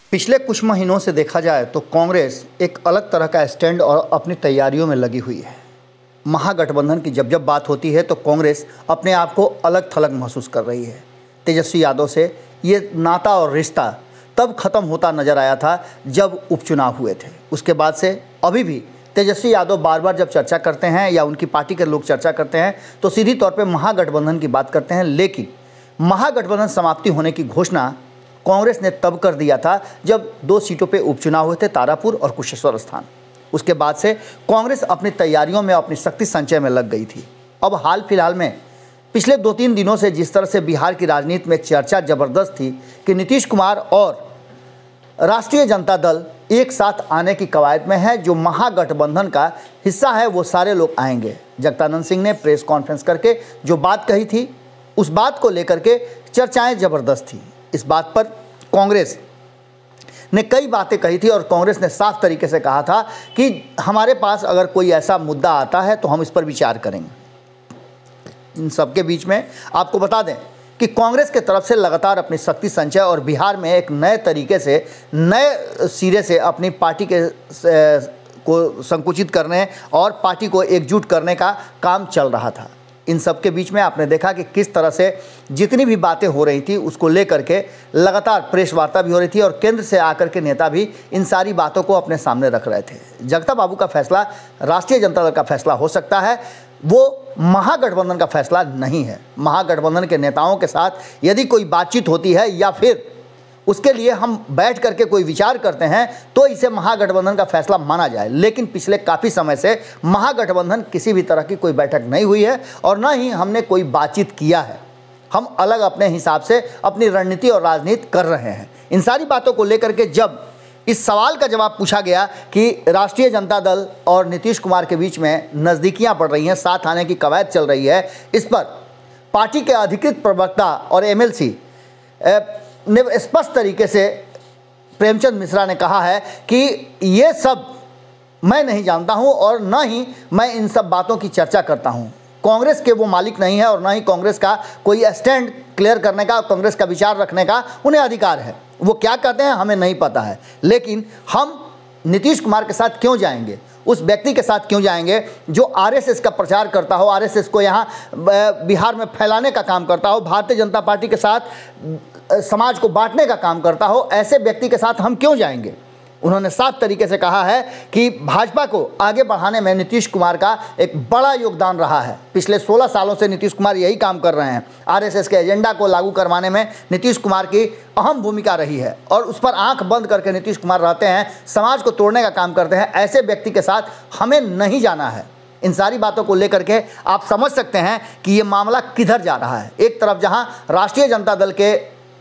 पिछले कुछ महीनों से देखा जाए तो कांग्रेस एक अलग तरह का स्टैंड और अपनी तैयारियों में लगी हुई है। महागठबंधन की जब जब बात होती है तो कांग्रेस अपने आप को अलग थलग महसूस कर रही है। तेजस्वी यादव से ये नाता और रिश्ता तब खत्म होता नजर आया था जब उपचुनाव हुए थे। उसके बाद से अभी भी तेजस्वी यादव बार बार जब चर्चा करते हैं या उनकी पार्टी के लोग चर्चा करते हैं तो सीधी तौर पे महागठबंधन की बात करते हैं। लेकिन महागठबंधन समाप्ति होने की घोषणा कांग्रेस ने तब कर दिया था जब 2 सीटों पे उपचुनाव हुए थे, तारापुर और कुशेश्वर स्थान। उसके बाद से कांग्रेस अपनी तैयारियों में अपनी शक्ति संचय में लग गई थी। अब हाल फिलहाल में पिछले 2-3 दिनों से जिस तरह से बिहार की राजनीति में चर्चा जबरदस्त थी कि नीतीश कुमार और राष्ट्रीय जनता दल एक साथ आने की कवायद में है, जो महागठबंधन का हिस्सा है वो सारे लोग आएंगे। जगदानंद सिंह ने प्रेस कॉन्फ्रेंस करके जो बात कही थी उस बात को लेकर के चर्चाएं जबरदस्त थी। इस बात पर कांग्रेस ने कई बातें कही थी और कांग्रेस ने साफ तरीके से कहा था कि हमारे पास अगर कोई ऐसा मुद्दा आता है तो हम इस पर विचार करेंगे। इन सब के बीच में आपको बता दें कि कांग्रेस के तरफ से लगातार अपनी शक्ति संचय और बिहार में एक नए तरीके से नए सिरे से अपनी पार्टी के को संकुचित करने और पार्टी को एकजुट करने का काम चल रहा था। इन सब के बीच में आपने देखा कि किस तरह से जितनी भी बातें हो रही थी उसको लेकर के लगातार प्रेस वार्ता भी हो रही थी और केंद्र से आकर के नेता भी इन सारी बातों को अपने सामने रख रहे थे। जगता बाबू का फैसला राष्ट्रीय जनता दल का फैसला हो सकता है, वो महागठबंधन का फैसला नहीं है। महागठबंधन के नेताओं के साथ यदि कोई बातचीत होती है या फिर उसके लिए हम बैठ करके कोई विचार करते हैं तो इसे महागठबंधन का फैसला माना जाए। लेकिन पिछले काफ़ी समय से महागठबंधन किसी भी तरह की कोई बैठक नहीं हुई है और ना ही हमने कोई बातचीत किया है। हम अलग अपने हिसाब से अपनी रणनीति और राजनीति कर रहे हैं। इन सारी बातों को लेकर के जब इस सवाल का जवाब पूछा गया कि राष्ट्रीय जनता दल और नीतीश कुमार के बीच में नज़दीकियाँ पड़ रही हैं, साथ आने की कवायद चल रही है, इस पर पार्टी के अधिकृत प्रवक्ता और MLC ने स्पष्ट तरीके से प्रेमचंद मिश्रा ने कहा है कि ये सब मैं नहीं जानता हूं और ना ही मैं इन सब बातों की चर्चा करता हूं। कांग्रेस के वो मालिक नहीं है और ना ही कांग्रेस का कोई स्टैंड क्लियर करने का, कांग्रेस का विचार रखने का उन्हें अधिकार है। वो क्या कहते हैं हमें नहीं पता है, लेकिन हम नीतीश कुमार के साथ क्यों जाएंगे, उस व्यक्ति के साथ क्यों जाएंगे जो RSS का प्रचार करता हो, RSS को यहाँ बिहार में फैलाने का काम करता हो, भारतीय जनता पार्टी के साथ समाज को बांटने का काम करता हो, ऐसे व्यक्ति के साथ हम क्यों जाएंगे। उन्होंने साफ तरीके से कहा है कि भाजपा को आगे बढ़ाने में नीतीश कुमार का एक बड़ा योगदान रहा है। पिछले 16 सालों से नीतीश कुमार यही काम कर रहे हैं। RSS के एजेंडा को लागू करवाने में नीतीश कुमार की अहम भूमिका रही है और उस पर आंख बंद करके नीतीश कुमार रहते हैं, समाज को तोड़ने का काम करते हैं। ऐसे व्यक्ति के साथ हमें नहीं जाना है। इन सारी बातों को लेकर के आप समझ सकते हैं कि ये मामला किधर जा रहा है। एक तरफ जहाँ राष्ट्रीय जनता दल के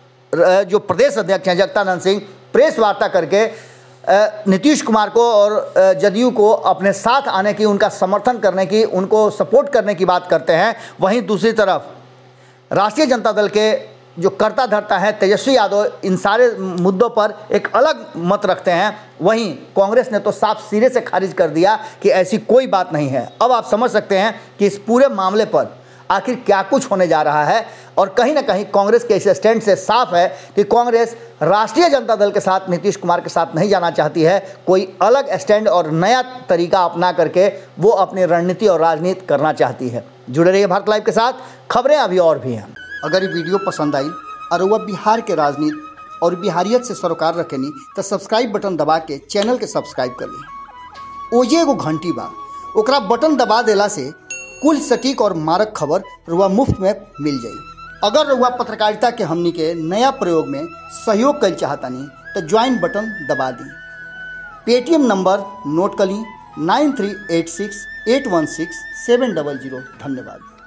जो प्रदेश अध्यक्ष हैं जगदानंद सिंह प्रेस वार्ता करके नीतीश कुमार को और जदयू को अपने साथ आने की, उनका समर्थन करने की, उनको सपोर्ट करने की बात करते हैं, वहीं दूसरी तरफ राष्ट्रीय जनता दल के जो कर्ता धर्ता है तेजस्वी यादव इन सारे मुद्दों पर एक अलग मत रखते हैं। वहीं कांग्रेस ने तो साफ सिरे से खारिज कर दिया कि ऐसी कोई बात नहीं है। अब आप समझ सकते हैं कि इस पूरे मामले पर आखिर क्या कुछ होने जा रहा है और कहीं ना कहीं कांग्रेस के इस स्टैंड से साफ है कि कांग्रेस राष्ट्रीय जनता दल के साथ नीतीश कुमार के साथ नहीं जाना चाहती है। कोई अलग स्टैंड और नया तरीका अपना करके वो अपनी रणनीति और राजनीति करना चाहती है। जुड़े रहिए भारत लाइव के साथ, खबरें अभी और भी हैं। अगर ये वीडियो पसंद आई और वह बिहार के राजनीति और बिहारियत से सरोकार रखेनी तो सब्सक्राइब बटन दबा के चैनल के सब्सक्राइब कर ली। ओजे एगो घंटी बा, ओकरा बटन दबा देला से कुल सटीक और मारक खबर रुआ मुफ्त में मिल जाई। अगर रुआ पत्रकारिता के हमनी के नया प्रयोग में सहयोग कर चाहतानी तो ज्वाइन बटन दबा दी। पेटीएम नंबर नोट कर ली 9386816700। धन्यवाद।